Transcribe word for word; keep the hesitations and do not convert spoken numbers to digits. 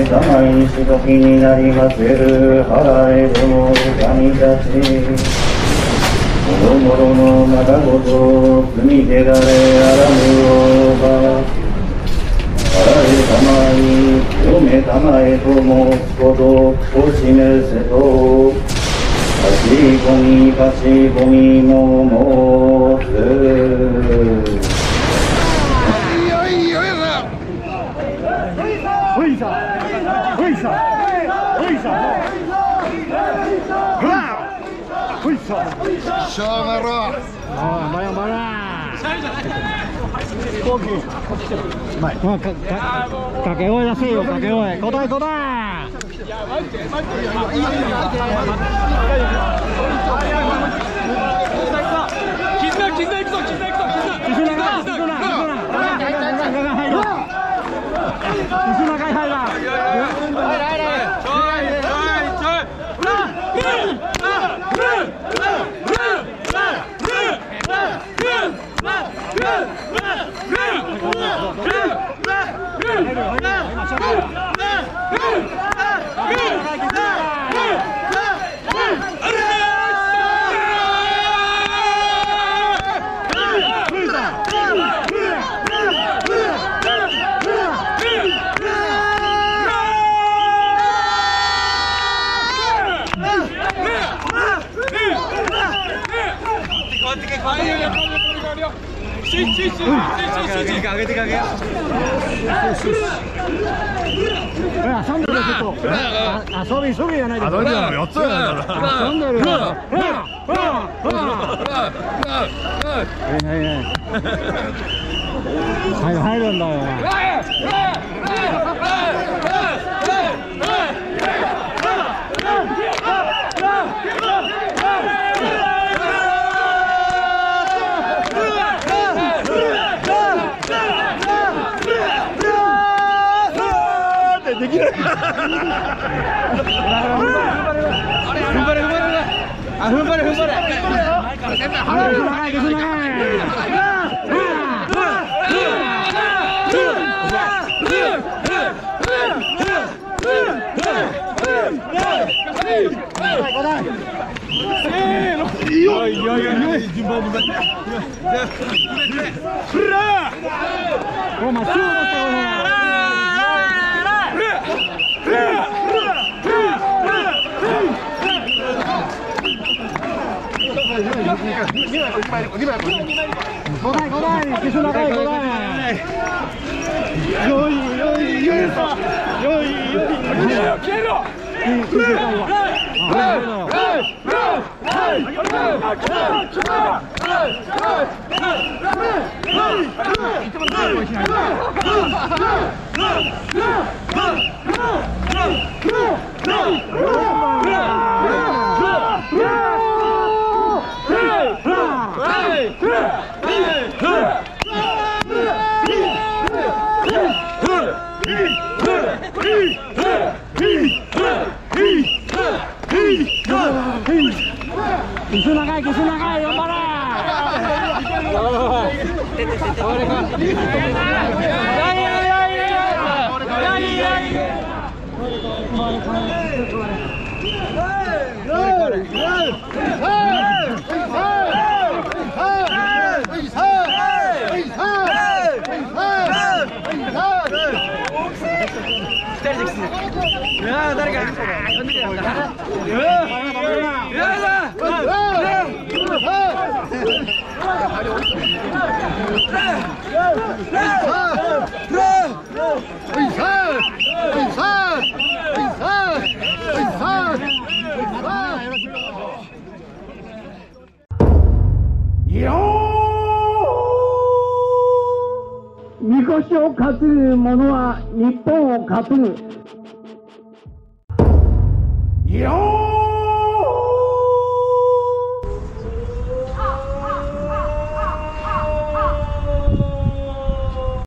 いしときになりませる払えども神たちもろもろのまたごと罪けがれあらぬおば払えたまい清めたまえと申すことを示せとかしこみかしこみも申すほいさほいさほいさほいさしょうがろああバラバラ飛行機うまいか掛け声出せよ掛け声答え答え絆絆いくぞ絆いくぞ絆絆絆絆が入ら入ら入らちょいちょい上げてかけよ。遊んでるちょっと。遊び遊びじゃないです。やつ遊んでる。はい入るんだよ。できる。踏ん張れ踏ん張れ。あ踏ん張れ踏ん張れ。いやいやいや順番順番。お前勝負したよ。五台五台消す長い五台よいよいよいさよいよい消えろキス長いキス長い頑張れ誰か呼んでくれよ。みこしを担ぐ者は日本を担ぐ。よー